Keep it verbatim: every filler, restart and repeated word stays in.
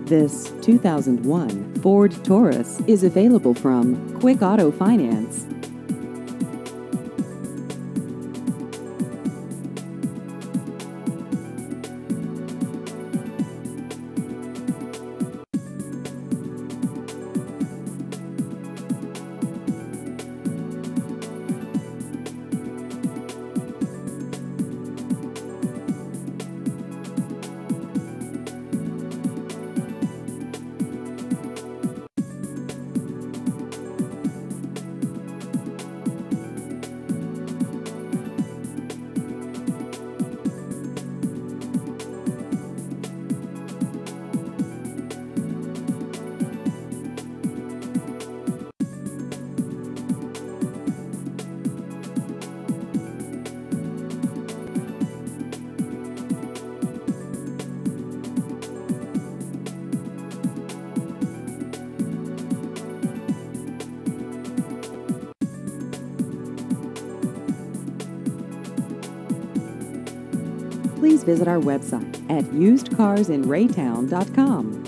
This two thousand one Ford Taurus is available from Quick Auto Finance. Please visit our website at used cars in raytown dot com.